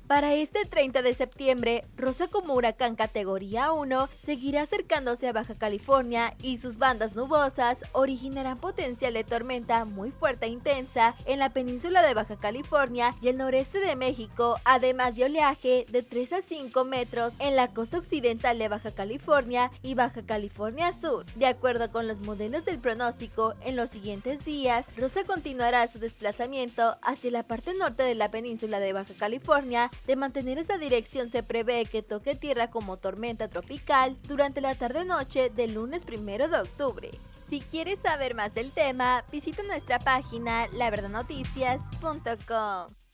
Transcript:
Para este 30 de septiembre, Rosa como huracán categoría 1 seguirá acercándose a Baja California y sus bandas nubosas originarán potencial de tormenta muy fuerte e intensa en la península de Baja California y el noreste de México, además de oleaje de 3 a 5 metros en la costa occidental de Baja California y Baja California Sur. De acuerdo con los modelos del pronóstico, en los siguientes días, Rosa continuará su desplazamiento hacia la parte norte de la península de Baja California. De mantener esa dirección, se prevé que toque tierra como tormenta tropical durante la tarde-noche del lunes 1 de octubre. Si quieres saber más del tema, visita nuestra página laverdadnoticias.com.